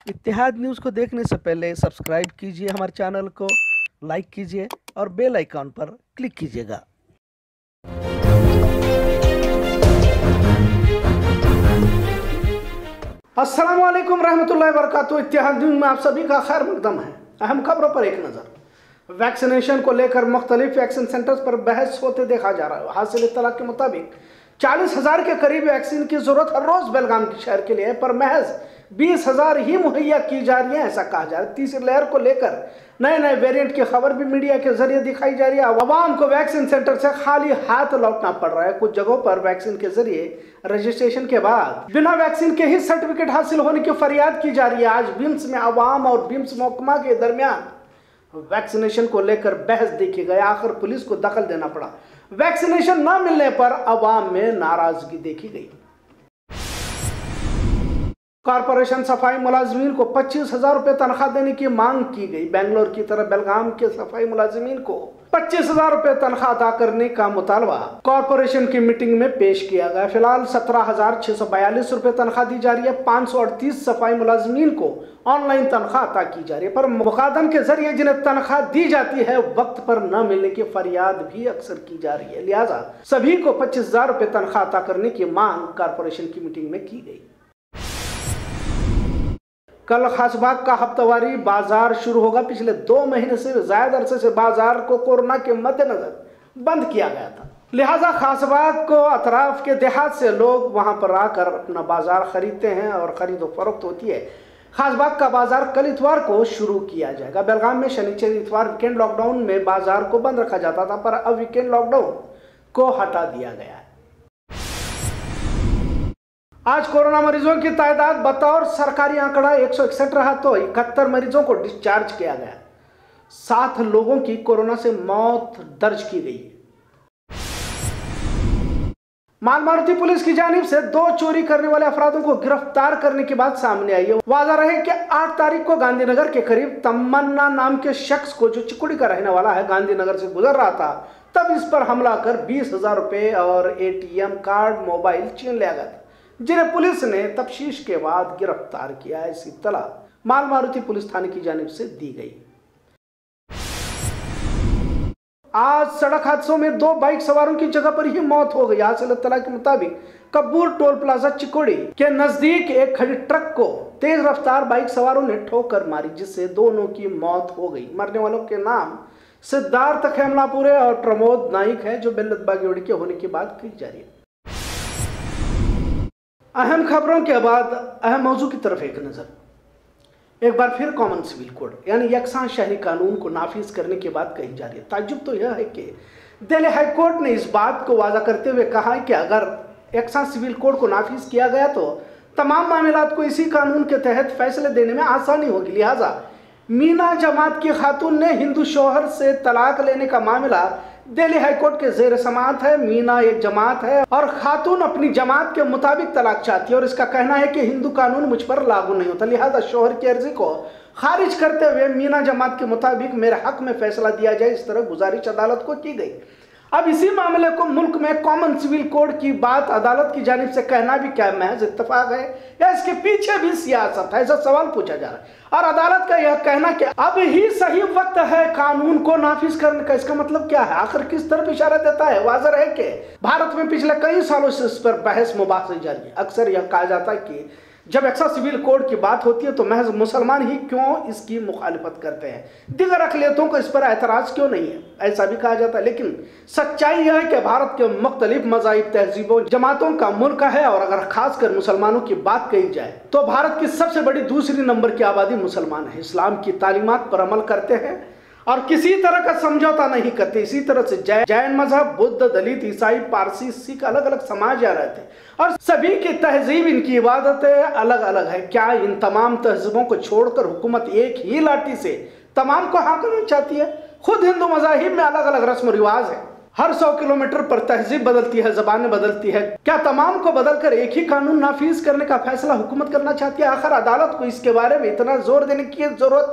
इत्तेहाद news को देखने से पहले सब्सक्राइब कीजिए हमारे चैनल को, लाइक कीजिए और बेल आइकॉन पर क्लिक कीजिएगा। अस्सलाम वालेकुम रहमतुल्लाहि व बरकातुहू। इत्तेहाद न्यूज़ में आप सभी का खैर मकदम है। अहम खबरों पर एक नज़र। वैक्सीनेशन को लेकर मुख्तलिफ वैक्सीन सेंटर्स पर बहस होते देखा जा रहा है। हासिल इत्तला के मुताबिक 40,000 के करीब वैक्सीन की जरूरत हर रोज बेलगाम के शहर के लिए है, पर महज 20,000 ही मुहैया की जा रही है, ऐसा कहा जा रहा है। तीसरी लहर को लेकर नए नए वेरिएंट की खबर भी मीडिया के जरिए दिखाई जा रही है। अवाम को वैक्सीन सेंटर से खाली हाथ लौटना पड़ रहा है। कुछ जगहों पर वैक्सीन के जरिए रजिस्ट्रेशन के बाद बिना वैक्सीन के ही सर्टिफिकेट हासिल होने की फरियाद की जा रही है। आज बिम्स में अवाम और बिम्स महकमा के दरमियान वैक्सीनेशन को लेकर बहस देखी गई। आखिर पुलिस को दखल देना पड़ा। वैक्सीनेशन न मिलने पर अवाम में नाराजगी देखी गई। कॉरपोरेशन सफाई मुलाजिमीन को 25,000 रुपए तनख्वाह देने की मांग की गई। बेंगलोर की तरह बेलगाम के सफाई मुलाजिमीन को 25,000 रुपए तनख्वाह अदा करने का मुतालबा कॉरपोरेशन की मीटिंग में पेश किया गया। फिलहाल 17,642 रुपए तनख्वाह दी जा रही है। 538 सफाई मुलाजिमीन को ऑनलाइन तनख्वाह अदा की जा रही है, पर मुकादम के जरिए जिन्हें तनख्वाह दी जाती है वक्त पर न मिलने की फरियाद भी अक्सर की जा रही है। लिहाजा सभी को 25,000 रुपए तनख्वाह अदा करने की मांग कॉरपोरेशन की मीटिंग में की गई। कल खासबाग का हफ्तावारी बाजार शुरू होगा। पिछले 2 महीने से ज्यादा अरसे से बाजार को कोरोना के मद्देनजर बंद किया गया था। लिहाजा खासबाग को अतराफ के देहात से लोग वहां पर आकर अपना बाजार खरीदते हैं और खरीदो फरोख्त होती है। खासबाग का बाजार कल इतवार को शुरू किया जाएगा। बेलगाम में शनिचर इतवार वीकेंड लॉकडाउन में बाजार को बंद रखा जाता था, पर अब वीकेंड लॉकडाउन को हटा दिया गया है। आज कोरोना मरीजों की तादाद बतौर सरकारी आंकड़ा 161 रहा, तो 71 मरीजों को डिस्चार्ज किया गया। 7 लोगों की कोरोना से मौत दर्ज की गई। मालमारुति पुलिस की जानिब से 2 चोरी करने वाले अफरादों को गिरफ्तार करने की बात सामने आई है। वाज़ा रहे कि 8 तारीख को गांधीनगर के करीब तमन्ना नाम के शख्स को, जो चिकुड़ी का रहने वाला है, गांधीनगर से गुजर रहा था, तब इस पर हमला कर 20,000 रुपए और ATM कार्ड, मोबाइल छीन लिया गया, जिन्हें पुलिस ने तफ्तीश के बाद गिरफ्तार किया है। इसी इत्तला मालमारुति पुलिस थाने की जानिब से दी गई। आज सड़क हादसों में 2 बाइक सवारों की जगह पर ही मौत हो गई। हासिल इत्तला के मुताबिक कब्बूर टोल प्लाजा चिकोड़ी के नजदीक एक खड़ी ट्रक को तेज रफ्तार बाइक सवारों ने ठोकर मारी, जिससे दोनों की मौत हो गई। मरने वालों के नाम सिद्धार्थ खेमलापुरे और प्रमोद नाइक है, जो बेल्लत बागेवाड़ी के होने की बात कही जा रही है। अहम खबरों के बाद अहम मौजू की तरफ एक नजर। एक बार फिर कॉमन सिविल कोड यानी यकसान शहरी कानून को नाफिज करने की बात कही जा रही है। ताज्जुब तो यह है कि दिल्ली हाई कोर्ट ने इस बात को वाज़ा करते हुए कहा है कि अगर यकसान सिविल कोड को नाफिज किया गया तो तमाम मामलात को इसी कानून के तहत फैसले देने में आसानी होगी। लिहाजा मीना जमात की खातून ने हिंदू शौहर से तलाक लेने का मामला दिल्ली हाईकोर्ट के जेर समाअत है। मीना एक जमात है और खातून अपनी जमात के मुताबिक तलाक चाहती है, और इसका कहना है कि हिंदू कानून मुझ पर लागू नहीं होता। लिहाजा शौहर की अर्जी को खारिज करते हुए मीना जमात के मुताबिक मेरे हक में फैसला दिया जाए, इस तरह गुजारिश अदालत को की गई। अब इसी मामले को मुल्क में कॉमन सिविल कोड की बात अदालत की जानिब से कहना भी क्या महज इत्तेफाक है या इसके पीछे भी सियासत है, ऐसा सवाल पूछा जा रहा है। और अदालत का यह कहना कि अब ही सही वक्त है कानून को नाफिज करने का, इसका मतलब क्या है? आखिर किस तरफ इशारा देता है? वाज़ह है कि भारत में पिछले कई सालों से इस पर बहस मुबाहिसा जारी है। अक्सर यह कहा जाता है कि जब यकसान सिविल कोड की बात होती है तो महज मुसलमान ही क्यों इसकी मुखालिफत करते हैं, दिगर अक़लियतों को इस पर एतराज़ क्यों नहीं है, ऐसा भी कहा जाता है। लेकिन सच्चाई यह है कि भारत के मुख्तलिफ मज़ाहिब, तहजीबों, जमातों का मुल्क है, और अगर खासकर मुसलमानों की बात कही जाए तो भारत की सबसे बड़ी दूसरी नंबर की आबादी मुसलमान है। इस्लाम की तालीमात पर अमल करते हैं और किसी तरह का समझौता नहीं करते। इसी तरह से जैन मजहब, बुद्ध, दलित, ईसाई, पारसी, सिख अलग अलग समाज यहाँ रहते हैं और सभी की तहजीब, इनकी इबादतें अलग अलग है। क्या इन तमाम तहजीबों को छोड़कर हुकूमत एक ही लाठी से तमाम को हाकम चाहती है? खुद हिंदू मज़ाहिब में अलग अलग रस्म रिवाज है। हर 100 किलोमीटर पर तहजीब बदलती है, जबानें बदलती है। क्या तमाम को बदलकर एक ही कानून नाफिज करने का फैसला हुकूमत करना चाहती है? आखिर अदालत को इसके बारे में इतना जोर देने की जरूरत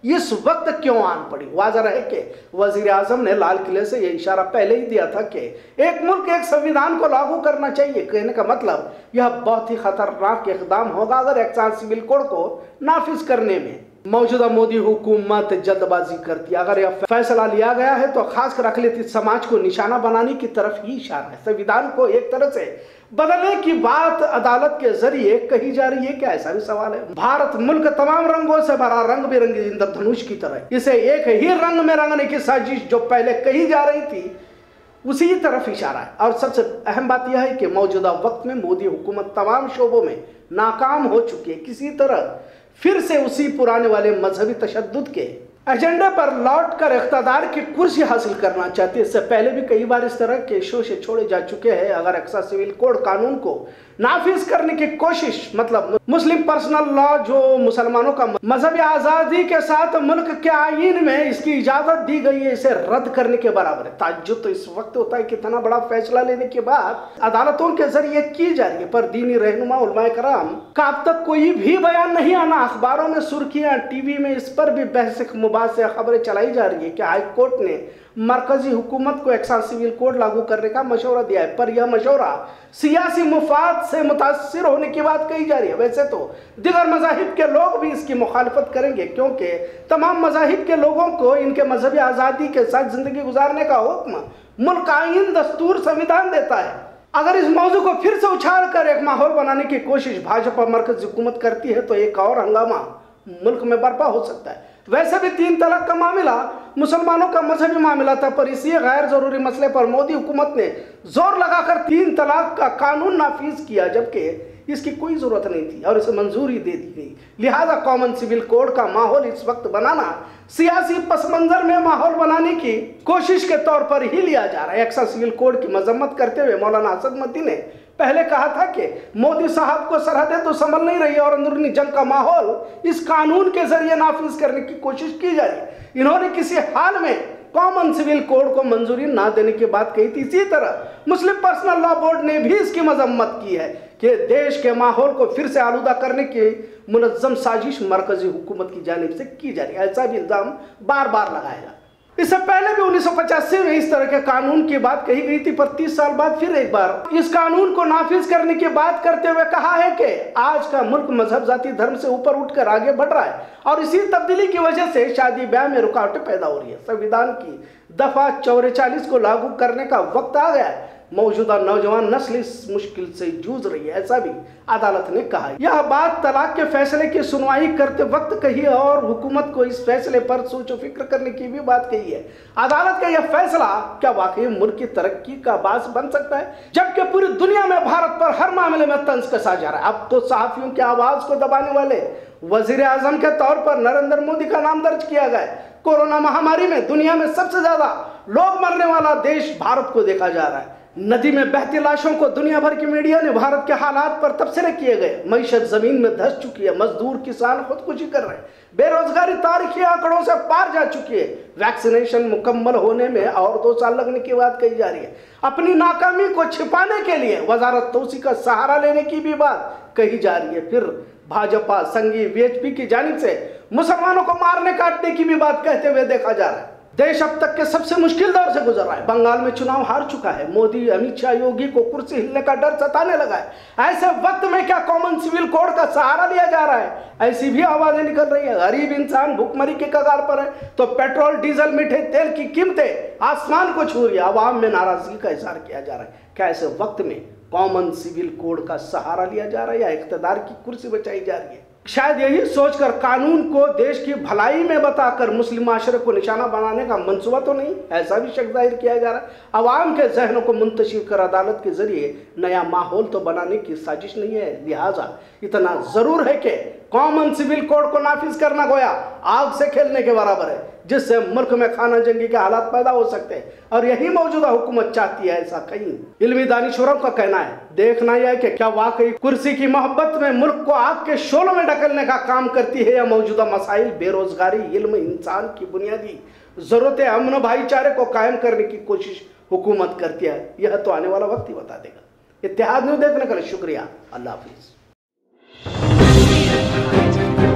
इस वक्त क्यों आन पड़ी? वाज़ह है कि वजीर आजम ने लाल किले से यह इशारा पहले ही दिया था कि एक मुल्क एक संविधान को लागू करना चाहिए। कहने का मतलब यह बहुत ही खतरनाक इक़दाम होगा अगर एक्सान सिविल कोड को नाफिज करने में मौजूदा मोदी हुकूमत जल्दबाजी करती है। अगर यह फैसला लिया गया है तो खासकर अक़लियती समाज को निशाना बनाने की तरफ ही इशारा है। संविधान को एक तरह से बदलने की बात अदालत के जरिए कही जा रही है क्या? ऐसा भी सवाल है। भारत मुल्क तमाम रंगों से भरा, रंग बिरंगी इंद्रधनुष की तरह, इसे एक ही रंग में रंगने की साजिश जो पहले कही जा रही थी उसी तरफ इशारा है। और सबसे अहम बात यह है कि मौजूदा वक्त में मोदी हुकूमत तमाम शोबों में नाकाम हो चुकी है। किसी तरह फिर से उसी पुराने वाले मजहबी तशद्दुद के एजेंडे पर लौटकर इख्तियार की कुर्सी हासिल करना चाहती है। इससे पहले भी कई बार इस तरह के शोशे छोड़े जा चुके हैं। अगर एक्सा सिविल कोड कानून को नाफिज करने की कोशिश, मतलब मुस्लिम पर्सनल लॉ जो मुसलमानों का मजहबी आज़ादी के साथ मुल्क के आईन में इसकी इजाज़त दी गई है, इसे रद्द करने के बराबर है। ताज्जुब तो इस वक्त होता है कि इतना बड़ा फैसला लेने के बाद अदालतों के जरिए की जा रही है, पर दीनी रहनुमा उलमाए कराम का अब तक कोई भी बयान नहीं आना। अखबारों में सुर्खियां, टीवी में इस पर भी बहस मुबासे खबरें चलाई जा रही है कि हाई कोर्ट ने मरकजी हुकूमत को एक्सान सिविल कोड लागू करने का मशवरा दिया है, पर यह मशवरा सियासी मुफाद से मुतासिर होने की बात कही जा रही है। वैसे तो दिगर मज़ाहिब के लोग भी इसकी मुखालफत करेंगे, क्योंकि तमाम मज़ाहिब के लोगों को इनके मजहबी आज़ादी के साथ ज़िंदगी गुजारने का हुक्म मुल्क आईन, दस्तूर, संविधान देता है। अगर इस मौजू को फिर से उछाल कर एक माहौल बनाने की कोशिश भाजपा मरकजी हुकूमत करती है तो एक और हंगामा मुल्क में बर्पा हो सकता है। वैसे भी 3 तलाक का मामला मुसलमानों का मजहबी मामला था, पर इसी गैर जरूरी मसले पर मोदी हुकूमत ने जोर लगाकर 3 तलाक का कानून नाफिज किया, जबकि इसकी कोई जरूरत नहीं थी और इसे मंजूरी दे दी गई। लिहाजा कॉमन सिविल कोड का माहौल इस वक्त बनाना सियासी पस मंजर में माहौल बनाने की कोशिश के तौर पर ही लिया जा रहा है। एक्सा सिविल कोड की मजम्मत करते हुए मौलाना असदमती ने पहले कहा था कि मोदी साहब को सरहदें तो संभल नहीं रही और अंदरूनी जंग का माहौल इस कानून के जरिए नाफिज करने की कोशिश की जा रही है। इन्होंने किसी हाल में कॉमन सिविल कोड को मंजूरी ना देने की बात कही थी। इसी तरह मुस्लिम पर्सनल लॉ बोर्ड ने भी इसकी मजम्मत की है कि देश के माहौल को फिर से आलूदा करने की मुनज़्ज़म साजिश मरकजी हुकूमत की जानिब से की जा रही है। ऐसा भी इल्ज़ाम बार बार लगाएगा। इससे पहले भी 1985 में इस तरह के कानून की बात कही गई थी, पर 30 साल बाद फिर एक बार इस कानून को नाफिज करने की बात करते हुए कहा है कि आज का मुल्क मजहब, जाति, धर्म से ऊपर उठकर आगे बढ़ रहा है और इसी तब्दीली की वजह से शादी ब्याह में रुकावटें पैदा हो रही है। संविधान की दफा 44 को लागू करने का वक्त आ गया है। मौजूदा नौजवान नस्ल इस मुश्किल से जूझ रही है, ऐसा भी अदालत ने कहा। यह बात तलाक के फैसले की सुनवाई करते वक्त कही और हुकूमत को इस फैसले पर सोचो फिक्र करने की भी बात कही है। अदालत का यह फैसला क्या वाकई मुल्क की तरक्की का बास बन सकता है, जबकि पूरी दुनिया में भारत पर हर मामले में तंज कसा जा रहा है। अब तो सहाफियों की आवाज को दबाने वाले वजीर आजम के तौर पर नरेंद्र मोदी का नाम दर्ज किया गया है। कोरोना महामारी में दुनिया में सबसे ज्यादा लोग मरने वाला देश भारत को देखा जा रहा है। नदी में बहती लाशों को दुनिया भर की मीडिया ने भारत के हालात पर तबसरे किए गए। मईशत जमीन में धंस चुकी है, मजदूर किसान खुदकुशी कर रहे हैं, बेरोजगारी तारीखी आंकड़ों से पार जा चुकी है, वैक्सीनेशन मुकम्मल होने में और 2 साल लगने की बात कही जा रही है। अपनी नाकामी को छिपाने के लिए वजारत तौसी का सहारा लेने की भी बात कही जा रही है। फिर भाजपा संघी बीएचपी की जानिब से मुसलमानों को मारने काटने की भी बात कहते हुए देखा जा रहा है। देश अब तक के सबसे मुश्किल दौर से गुजर रहा है। बंगाल में चुनाव हार चुका है। मोदी, अमित शाह, योगी को कुर्सी हिलने का डर सताने लगा है। ऐसे वक्त में क्या कॉमन सिविल कोड का सहारा लिया जा रहा है? ऐसी भी आवाजें निकल रही है। गरीब इंसान भूखमरी के कगार पर है तो पेट्रोल, डीजल, मीठे तेल की कीमतें आसमान को छू रही है। आवाम में नाराजगी का इजहार किया जा रहा है। क्या ऐसे वक्त में कॉमन सिविल कोड का सहारा लिया जा रहा है या इख्तियार की कुर्सी बचाई जा रही है? शायद यही सोचकर कानून को देश की भलाई में बताकर मुस्लिम माशरे को निशाना बनाने का मंसूबा तो नहीं, ऐसा भी शक जाहिर किया जा रहा है। अवाम के जहनों को मुंतशिर कर अदालत के जरिए नया माहौल तो बनाने की साजिश नहीं है। लिहाजा इतना जरूर है कि कॉमन सिविल कोड को नाफिज करना गोया आग से खेलने के बराबर है, जिससे मुल्क में खाना जंगी के हालात पैदा हो सकते हैं और यही मौजूदा हुकूमत चाहती है। ऐसा कई इल्मी दानिशवरों का कहना है। देखना यह है कि क्या वाकई कुर्सी की मोहब्बत में मुल्क को आग के शोलों में ढकेलने का काम करती है या मौजूदा मसाइल, बेरोजगारी, इल्म, इंसान की बुनियादी जरूरतें, अमन भाईचारे को कायम करने की कोशिश हुकूमत करती है? यह तो आने वाला वक्त ही बता देगा। इत्तेहाद न्यूज़ देखने के लिए शुक्रिया। अल्लाह हाफिज।